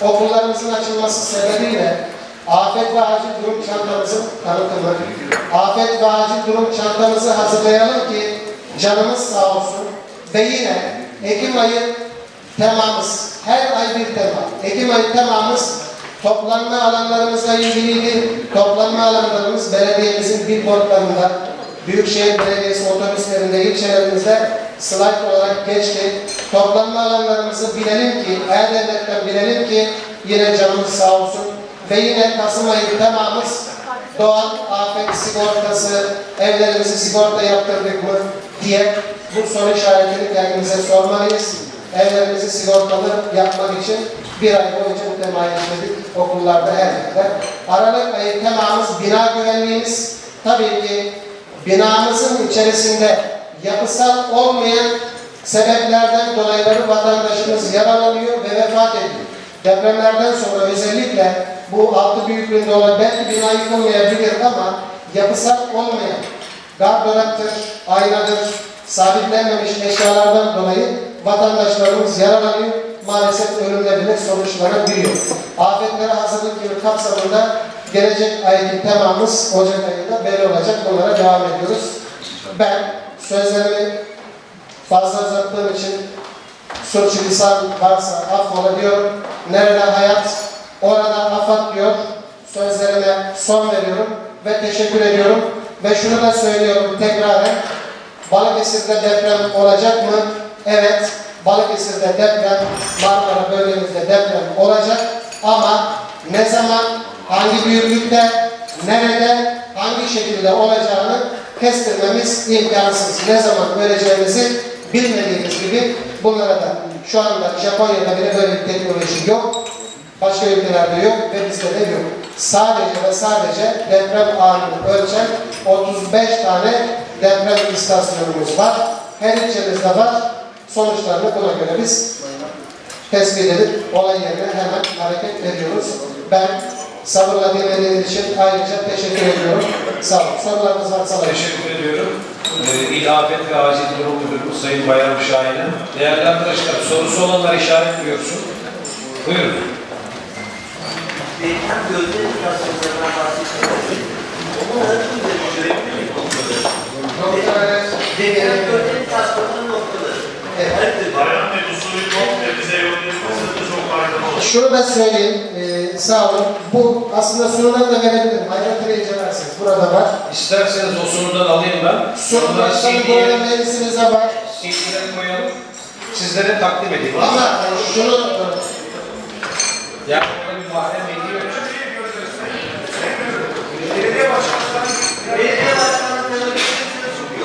okullarımızın açılması sebebiyle afet ve acil durum çantamızın tanıtımı, afet ve acil durum çantamızı hazırlayalım ki canımız sağ olsun ve yine Ekim ayı temamız, her ay bir tema. Ekim ayı temamız toplanma alanlarımızla ilgiliydi. Toplanma alanlarımız belediyemizin billboardlarında, Büyükşehir Belediyesi otobüslerinde, ilçelerimizde slide olarak geçti. Toplanma alanlarımızı bilelim ki, E-Devlet'ten bilelim ki yine canımız sağ olsun. Ve yine Kasım ayı temamız doğal afet sigortası, evlerimizi sigorta yaptırdık mı diye bu soru işaretini kendimize sormalıyız. Evlerimizi sigortalı yapmak için bir ay boyunca bu temayı işledik okullarda, her yerde. Aralık ayı temamız bina güvenliğimiz. Tabii ki binamızın içerisinde yapısal olmayan sebeplerden dolayı vatandaşımız yaralanıyor ve vefat ediyor. Depremlerden sonra özellikle bu altı büyüklüğünde olan belki bina yıkılmayabilir ama yapısal olmayan gardıroptır, aynadır, sabitlenmemiş eşyalardan dolayı vatandaşlarımız yaralanıyor. Maalesef ölümle bile sonuçlanabiliyor. Afetlere hazırlık gibi kapsamında gelecek ayki temamız Ocak ayında belli olacak. Bunlara devam ediyoruz. Ben sözlerimi fazla uzattığım için sürçülisan varsa affola diyorum. Nerede hayat, orada afat diyor. Sözlerime son veriyorum ve teşekkür ediyorum. Ve şunu da söylüyorum tekraren. Balıkesir'de deprem olacak mı? Evet. Balıkesir'de deprem, Marmara bölgemizde deprem olacak. Ama ne zaman, hangi büyüklükte, nerede, hangi şekilde olacağını kestirmemiz imkansız. Ne zaman öleceğimizi bilmediğimiz gibi bunlara da şu anda Japonya'da bile böyle bir teknoloji yok. Başka ülkelerde yok ve bizde de yok. Sadece ve sadece deprem anını ölçen otuz beş tane deprem istasyonumuz var. Her ilçemizde var. Sonuçlarını buna göre biz tespit edip olay yerine hemen hareket ediyoruz. Ben sabırla dinlediğiniz için ayrıca teşekkür ediyorum. Sağ olun. Sorularınız varsa alın. Teşekkür ediyorum. Ee, İl Afet ve Acil Durum Müdürümüz Sayın Bayram Şahin'e. Değerli arkadaşlar, sorusu olanlar işaretliyorsun. Buyurun. Hem gözleri istasyonlarından bahsediyoruz. Onları üzerine görebilir miyim? Deprem gözleri istasyonlarının noktaları. Evet. Bayram Bey, bu soruyu komple bize yollayabilirsiniz de çok faydalı olur. Şunu da söyleyeyim, e, sağ olun. Bu aslında sunudan da verebilirim. Ayrıntılı incelersiniz. Burada var. İsterseniz o sorudan alayım ben. Sunumda tabii burada meclisinizde var. C D'leri koyalım. Sizlere takdim edeyim. Ama şunu... Yani orada bir mahrem ediyor. Belediye başkanlıkları belediye başkanlıkları çıkıyor.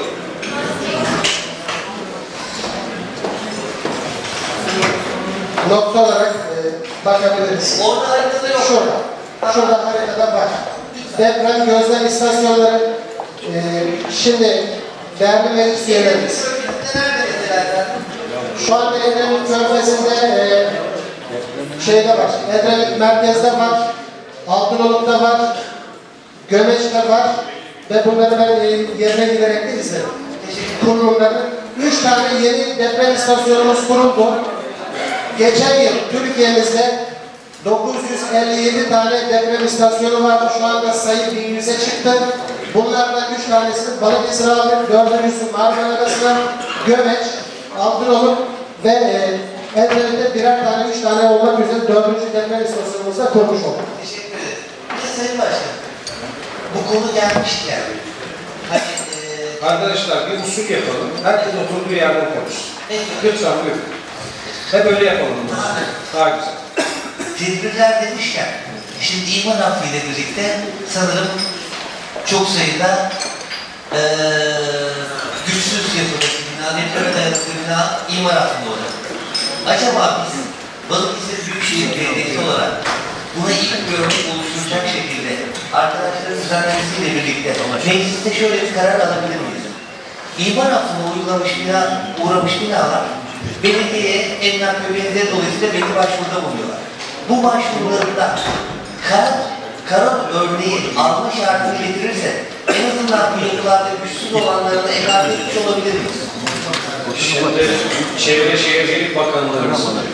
Nokta olarak e, bakabiliriz. Orada haritada yok. Şurada. Şurada haritada var. Deprem gözlem istasyonları e, şimdi değerli meclis üyelerimiz. Nerede mesela? Şu anda Edremit Körfezi'nde e, şeyde var. Edremit merkezde var. Altınoluk'ta var. Gömeç'te var. Ve bunları ben e, yerine giderek de izledim. Kurulumları. Üç tane yeni deprem istasyonumuz kuruldu. Geçen yıl Türkiye'mizde dokuz yüz elli yedi tane deprem istasyonu vardı. Şu anda sayı bin yüze çıktı. Bunlardan üç tanesi Balıkesir aldı, dördüncüsü Marmara Adası'na, Gömeç, Altınoluk ve e, Edremit'te birer tane, üç tane olmak üzere dördüncü deprem istasyonumuzda kurmuş olduk. Teşekkür ederim. Bir de Sayın Başkan, bu konu gelmişken, hani, e, Arkadaşlar bir usul yapalım. Herkes oturduğu yerden konuşsun. Evet. Lütfen buyurun. Hep öyle yapalım. Daha güzel. tedbirler demişken, şimdi iman affıyla birlikte sanırım çok sayıda e, güçsüz yapıdaki bina, depreme dayanıklı bina imar affında olacak. Acaba biz Balıkesir Büyükşehir Belediyesi olarak buna ilk bir örnek oluşturacak şekilde arkadaşların düzenlemesiyle birlikte mecliste şöyle bir karar alabilir miyiz? İmar affına uygulamış bina, uğramış binalar belediyeye emlak ve benzeri dolayısıyla belli başvuruda bulunuyorlar. Bu başvurularında karar, karar örneği alma şartını getirirse en azından bu yapılarda güçsüz olanlarını ekarte etmiş olabilir miyiz? Şimdi Çevre Şehircilik Bakanlığımız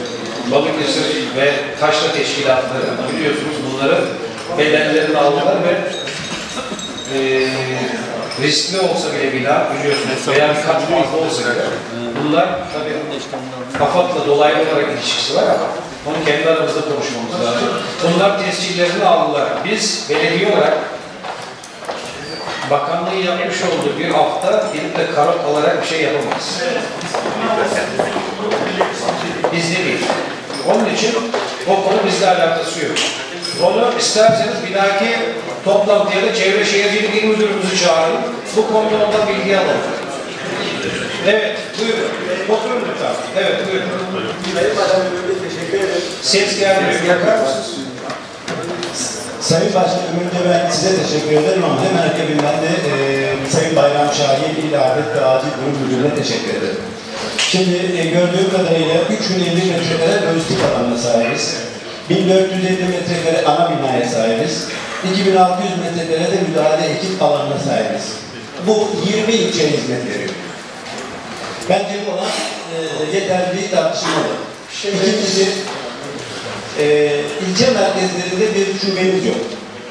Balıkesir ve Taşra teşkilatları biliyorsunuz bunları bedellerini aldılar ve e, riskli olsa bile bina biliyorsunuz veya bir kat fazla olsa bile bunlar tabii AFAD'la dolaylı olarak ilişkisi var ama onu kendi aramızda konuşmamız lazım. Bunlar tescillerini aldılar. Biz belediye olarak bakanlığın yapmış olduğu bir hafta gidip de karot alarak bir şey yapamayız. Bizde değil. Onun için o konu bizle alakası yok. Onu isterseniz bir dahaki toplantıya da Çevre Şehircilik İl Müdürümüzü çağırın. Bu konuda ondan bilgi alalım. Evet, buyurun. Oturun lütfen. Evet, buyurun. Sayın Başkanım, teşekkür ederim. Ses gelmiyor. Yakar mısınız? Sayın Başkanım, önce ben size teşekkür ederim ama hemen akabinde de e, Sayın Bayram Şahin İl Afet ve Acil Durum Müdürlüğü'ne teşekkür ederim. Şimdi e, gördüğüm kadarıyla üç bin elli metrekare lojistik alanına sahibiz. bin dört yüz elli metrekare ana binaya sahibiz. iki bin altı yüz metrekare de müdahale ekip alanına sahibiz. Bu yirmi ilçeye hizmet veriyor. Bence bu alan e, yeterliliği tartışmalı. İkincisi, e, ilçe merkezlerinde bir şubemiz yok.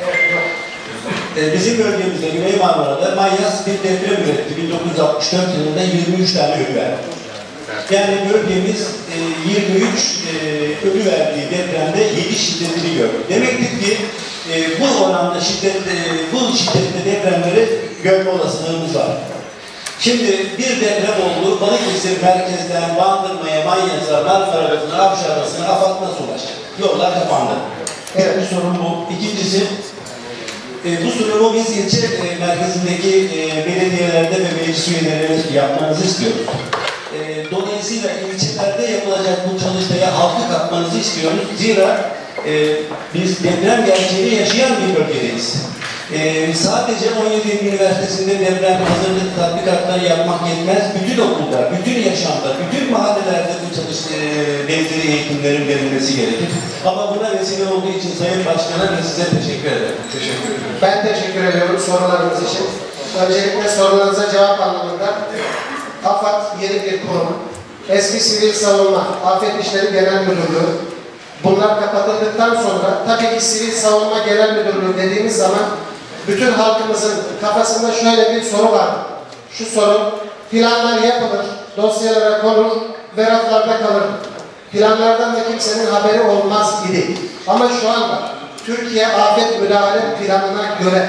E, bizim bölgemizde Güney Marmara'da Manyas bir deprem üretti. bin dokuz yüz altmış dört yılında yirmi üç tane ölü verdi. Yani bölgemiz e, yirmi üç e, ölü verdiği depremde yedi şiddetini gördü. Demektir ki e, bu oranda şiddet, e, bu şiddetli depremleri görme olasılığımız var. Şimdi bir deprem oldu, Balıkesir merkezden Bandırma'ya, Manyas'a, Marmara arasına, Avşar arasına, AFAD nasıl ulaşacak? Yollar kapandı. Evet, bir sorun bu. İkincisi, e, bu sunumu biz ilçe e, merkezindeki e, belediyelerde ve meclis üyelerimiz yapmanızı istiyoruz. E, dolayısıyla ilçelerde yapılacak bu çalışmaya halkı katmanızı istiyoruz. Zira e, biz deprem gerçeğini yaşayan bir bölgedeyiz. Ee, sadece on yedi Eylül Üniversitesi'nde deprem hazırlık tatbikatları yapmak yetmez. Bütün okulda, bütün yaşamda, bütün mahallelerde bu çalış e, benzeri eğitimlerin verilmesi gerekir. Ama buna vesile olduğu için Sayın Başkan'a ve size teşekkür ederim. Teşekkür ederim. Ben teşekkür ediyorum sorularınız için. Öncelikle sorularınıza cevap anlamında AFAD yeni bir kurum. Eski Sivil Savunma, Afet İşleri Genel Müdürlüğü. Bunlar kapatıldıktan sonra tabii ki Sivil Savunma Genel Müdürlüğü dediğimiz zaman bütün halkımızın kafasında şöyle bir soru var. Şu soru, planlar yapılır, dosyalara konur ve raflarda kalır. Planlardan da kimsenin haberi olmaz idi. Ama şu anda Türkiye Afet Müdahale Planı'na göre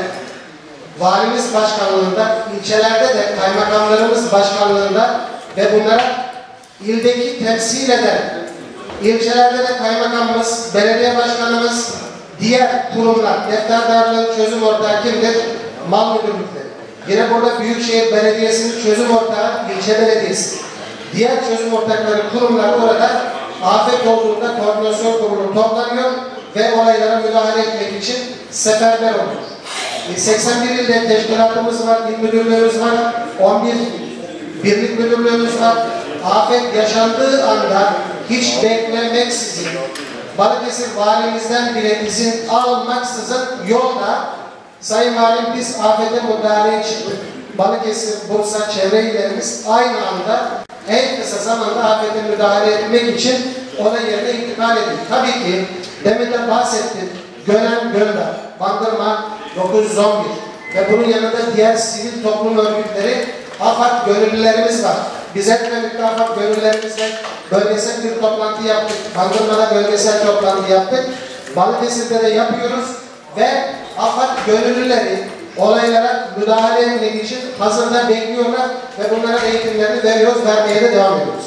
valimiz başkanlığında, ilçelerde de kaymakamlarımız başkanlığında ve bunlara ildeki temsil eden ilçelerde de kaymakamımız, belediye başkanımız, diğer kurumlar, defterdarlığın çözüm ortağı kimdir? Mal müdürlükleri. Yine burada Büyükşehir Belediyesi'nin çözüm ortağı ilçe belediyesi. Diğer çözüm ortakları kurumlar orada afet olduğunda koordinasyon kurulu toplanıyor ve olaylara müdahale etmek için seferber oluyor. seksen bir ilde teşkilatımız var, il müdürlüğümüz var, on bir birlik müdürlüğümüz var. Afet yaşandığı anda hiç beklemeksizin, Balıkesir valimizden bile izin almaksızın yolda Sayın Valim biz afete müdahaleye çıktık. Balıkesir, Bursa, çevre illerimiz aynı anda en kısa zamanda afete müdahale etmek için ona yerine intikal edildi. Tabii ki demin de bahsettim. Gönen, Gönda, Bandırma dokuz yüz on bir ve bunun yanında diğer sivil toplum örgütleri, AFAD gönüllülerimiz var. Biz hep birlikte AFAD gönüllülerimizle bölgesel bir toplantı yaptık. Bandırma'da bölgesel toplantı yaptık. Balıkesir'de de yapıyoruz ve AFAD gönüllüleri olaylara müdahale etmek için hazırda bekliyorlar ve bunlara eğitimlerini veriyoruz, vermeye de devam ediyoruz.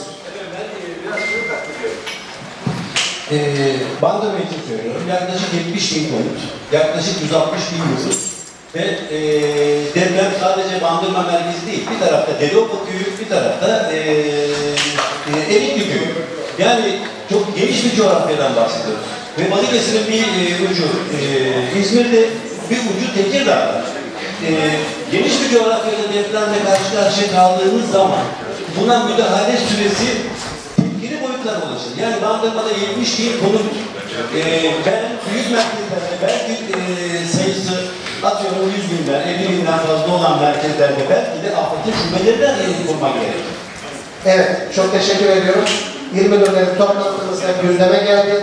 Ee, Bandırma için söylüyorum. Yaklaşık yetmiş bin konut, yaklaşık yüz altmış bin nüfus ve e, deprem sadece Bandırma merkezi değil. Bir tarafta Dedeoğlu köyü, bir tarafta e, e, Erikli köyü. Yani çok geniş bir coğrafyadan bahsediyoruz. Ve Balıkesir'in bir e, ucu, e, İzmir'de bir ucu Tekirdağ'da. E, geniş bir coğrafyada depremle karşı karşıya kaldığımız zaman buna müdahale süresi etkili boyutlara ulaşır. Yani Bandırma'da yetmiş bin konut, e, ben büyük merkezlerde belki e, sayısı atıyorum yüz binden, elli binden fazla olan merkezlerde belki de afetin şubelerinden kurmak gerekir. Evet, çok teşekkür ediyorum. İl müdürleri toplantımızda gündeme geldi.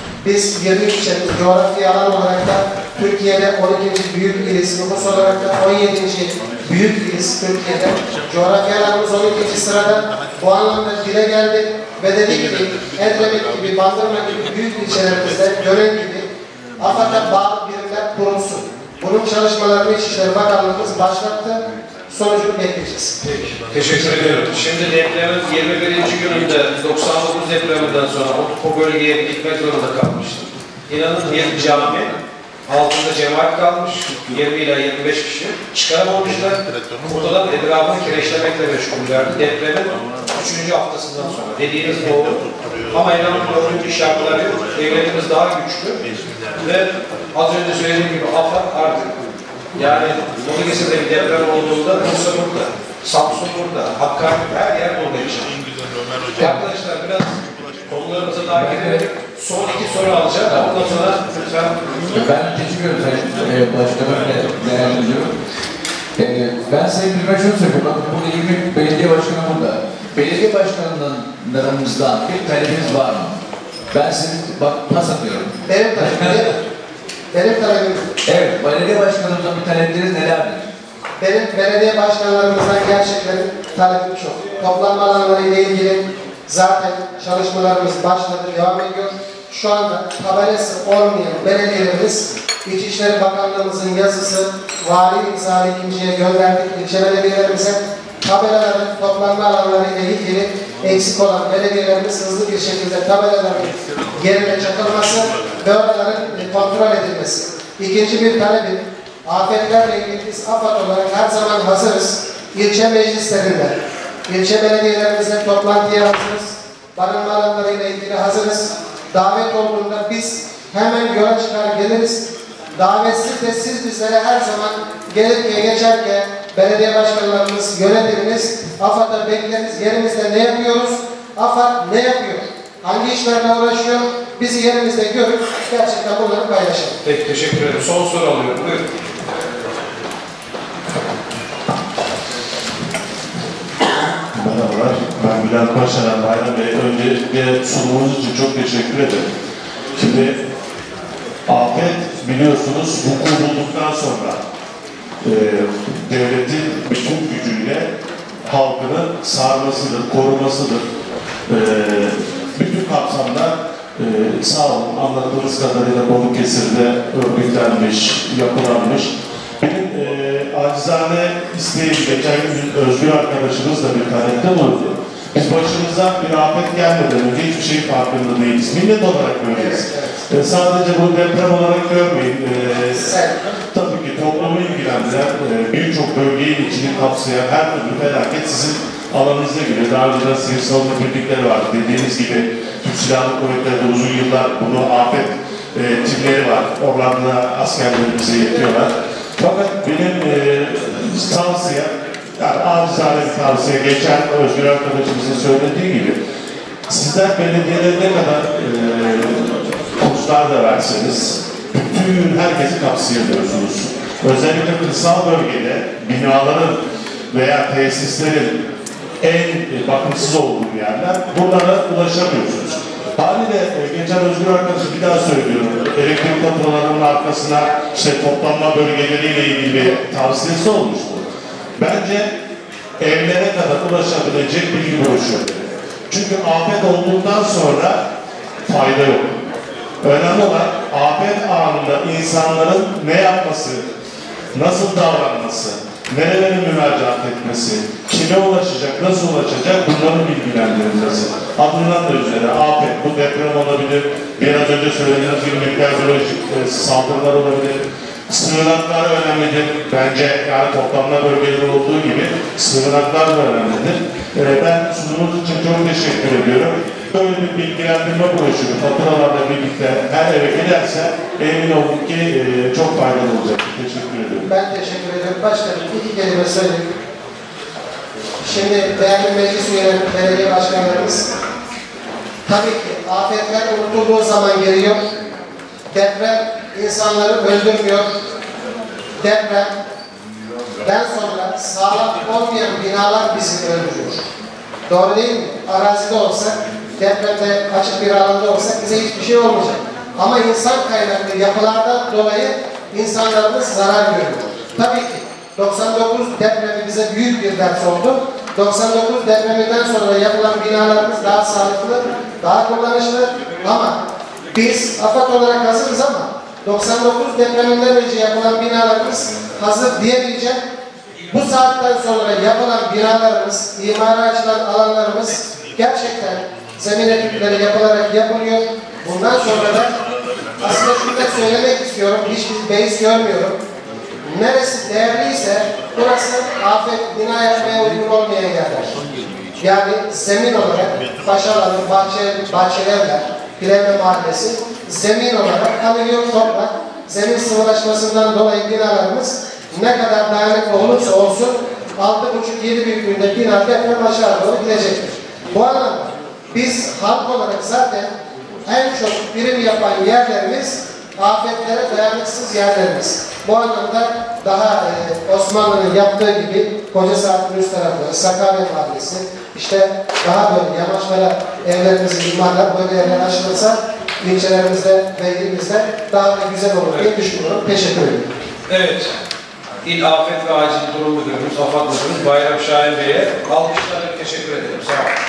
Biz yirmi ilçemiz coğrafi alan olarak da Türkiye'de on ikinci büyük iliz, nüfus olarak da on yedinci büyük iliz Türkiye'de. Coğrafi alanımız on ikinci sırada. Bu anlamda dile geldi ve dedik ki Edremit gibi, Bandırma gibi büyük ilçelerimizde Gören gibi AFAD'a bağlı birimler kurulsun. Bunun çalışmalarını İçişleri Bakanlığımız başlattı. Sonucunu bekleyeceğiz. Peki, teşekkür ediyorum. Şimdi depremin yirmi birinci gününde doksan dokuz depreminden sonra o bölgeye gitmek zorunda kalmıştım. İnanın bir cami altında cemaat kalmış, yirmi ila yirmi beş kişi çıkaramamışlar. Ortadan etrafını kireçlemekle meşgullerdi. Depremin üçüncü haftasından sonra. Dediğiniz doğru. Ama inanın dördüncü şartları yok. Devletimiz daha güçlü. Ve az önce söylediğim gibi AFAD artık yani Balıkesir'de bir deprem olduğunda Bursa burada, Samsun burada, Hakkari her yer burada için. Arkadaşlar biraz konularımıza takip edelim. Son iki soru alacağım. Ondan sonra lütfen. Ben teşekkür ederim Sayın Başkanım ve değerli müdürüm. Ee, ben Sayın Müdürü'ne şunu söylüyorum. Bakın burada yirmi belediye başkanı burada. Belediye başkanlarımızdan bir talebiniz var mı? Ben size bak pas atıyorum. Benim talebim, benim talebim. Evet, belediye başkanımızdan bir talepleriniz nelerdir? Benim belediye başkanlarımızdan gerçekten talebim çok. Toplanma alanları ile ilgili zaten çalışmalarımız başladı, devam ediyor. Şu anda tabelası olmayan belediyelerimiz İçişleri Bakanlığımızın yazısı vali imzalı ikinciye gönderdik ilçe belediyelerimize. Tabelaların toplanma alanları ile ilgili eksik olan belediyelerimiz hızlı bir şekilde tabelaların yerine çakılması ve oraların kontrol edilmesi. İkinci bir talebim, afetlerle ilgili biz AFAD olarak her zaman hazırız. İlçe meclislerinde, ilçe belediyelerimizde toplantıya hazırız. Barınma alanları ile ilgili hazırız. Davet olduğunda biz hemen yola çıkar geliriz. Davetsiz de siz bizlere her zaman gelirken geçerken belediye başkanlarımız, yönetimimiz, AFAD'a bekleriz. Yerimizde ne yapıyoruz? AFAD ne yapıyor? Hangi işlerle uğraşıyor? Bizi yerimizde görüp gerçekten bunları paylaşalım. Peki, teşekkür ederim. Son soru alıyorum. Buyurun. Merhabalar, ben Bülent Paşaran. Bayram Bey, öncelikle sunumunuz için çok teşekkür ederim. Şimdi afet biliyorsunuz vuku bulduktan sonra e, devletin bütün gücüyle halkını sarmasıdır, korumasıdır. E, bütün kapsamda e, sağ olun anladığımız kadarıyla Balıkesir'de örgütlenmiş, yapılanmış. Benim e, acizane isteğim, geçen gün Özgür arkadaşımız da bir talepte bulundu. Biz başımıza bir afet gelmeden önce hiçbir şey farkında değiliz. Millet olarak böyleyiz. E, sadece bu deprem olarak görmeyin. E, tabii ki toplumu ilgilendiren, e, birçok bölgeyi içini kapsayan her türlü felaket sizin alanınıza göre. Daha önceden sivil savunma birlikleri var. Dediğiniz gibi Türk Silahlı Kuvvetleri'de uzun yıllar bunu afet e, timleri var. Oralarda askerlerimize yetiyorlar. Fakat benim e, tavsiye, yani acizane bir tavsiye, geçen Özgür arkadaşımızın söylediği gibi, sizler belediyelere ne kadar e, kurslar da verseniz, bütün herkesi kapsayabiliyorsunuz. Özellikle kırsal bölgede binaların veya tesislerin en e, bakımsız olduğu yerler, buralara ulaşamıyorsunuz. Haliyle e, geçen Özgür arkadaşım bir daha söylüyorum, elektrik faturalarının arkasına işte toplanma bölgeleriyle ilgili bir tavsiyesi olmuştu. Bence evlere kadar ulaşabilecek bilgi broşürleri. Çünkü afet olduktan sonra fayda yok. Önemli olan afet anında insanların ne yapması, nasıl davranması, nerelere müracaat etmesi, kime ulaşacak, nasıl ulaşacak bunların bilgilendirilmesi. Adından da üzere afet, bu deprem olabilir, biraz önce söylediğiniz gibi nükleer biyolojik e, saldırılar olabilir. Sığınaklar önemlidir. Bence yani toplanma bölgeleri olduğu gibi sığınaklar da önemlidir. E, ben sunumunuz için çok teşekkür ediyorum. Böyle bir bilgilendirme broşürü faturalarla birlikte her eve giderse emin olun ki e, çok faydalı olacak. Teşekkür ediyorum. Ben teşekkür ederim. Başkanım iki kelime söyleyeyim. Şimdi değerli meclis üyeleri, belediye başkanlarımız, tabii ki afetler unutulduğu zaman geliyor. Deprem insanları öldürmüyor. Depremden sonra sağlam olmayan binalar bizi öldürüyor. Doğru değil mi? Arazide olsa depremde açık bir alanda olsak bize hiçbir şey olmayacak. Ama insan kaynaklı yapılardan dolayı insanlarımız zarar görüyor. Tabii ki doksan dokuz depremi bize büyük bir ders oldu. doksan dokuz depreminden sonra yapılan binalarımız daha sağlıklı, daha kullanışlı ama biz AFAD olarak hazırız ama doksan dokuz depreminden önce yapılan binalarımız hazır diyemeyeceğim. Bu saatten sonra yapılan binalarımız, imara açılan alanlarımız gerçekten zemin etütleri yapılarak yapılıyor. Bundan sonra da aslında şunu da söylemek istiyorum, hiçbir beis görmüyorum. Neresi değerliyse burası afet, bina yapmaya uygun olmayan yerler. Yani zemin olarak Paşalar'ın bahçe, bahçelerler, Plevne Mahallesi zemin olarak alüvyon toprak, zemin sıvılaşmasından dolayı binalarımız ne kadar dayanıklı olursa olsun altı buçuk yedi büyüklüğünde bina deprem aşağı doğru gidecektir. Bu anlamda biz halk olarak zaten en çok birim yapan yerlerimiz afetlere dayanıksız yerlerimiz. Bu anlamda daha e, Osmanlı'nın yaptığı gibi Kocasaat'ın üst tarafları, Sakarya Mahallesi, işte daha böyle yamaçlara evlerimizin imarlar böyle yerler açılırsa ilçelerimizde ve ilimizde daha da güzel olur diye düşünüyorum. Teşekkür ederim. Evet. İl Afet ve Acil Durum Müdürümüz, AFAD Müdürümüz Bayram Şahin Bey'e alkışlarla teşekkür ederim. Sağ olun.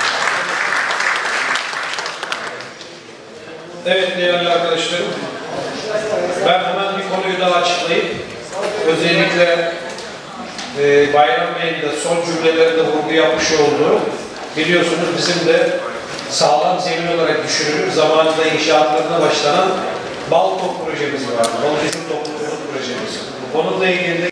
Evet değerli arkadaşlarım, ben hemen bir konuyu daha açıklayıp özellikle e, Bayram Bey'in de son cümlelerinde vurgu yapmış olduğu, biliyorsunuz bizim de sağlam zemin olarak düşünülüp zamanında inşaatlarına başlanan Balkok projemiz vardı. Balıkesir Topluluğu projemiz. Onunla ilgili